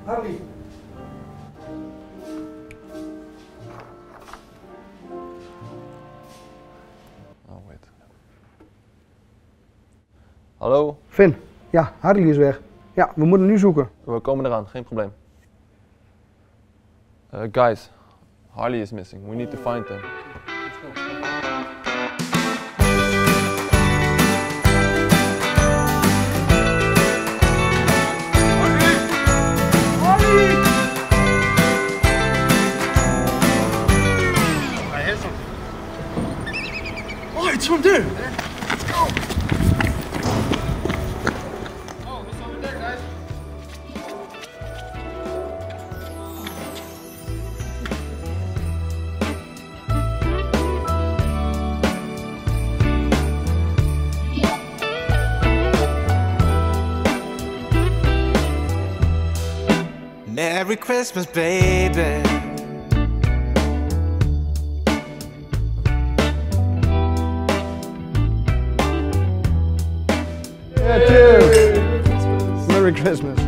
Harly. Oh, wait. Hallo? Finn, ja, Harly is weg. Ja, we moeten nu zoeken. We komen eraan, geen probleem. Guys, Harly is missing. We need to find him. Oh, it's from there. Let's go. Oh, he's over there, guys. Merry Christmas, baby. Yeah, cheers. Merry Christmas.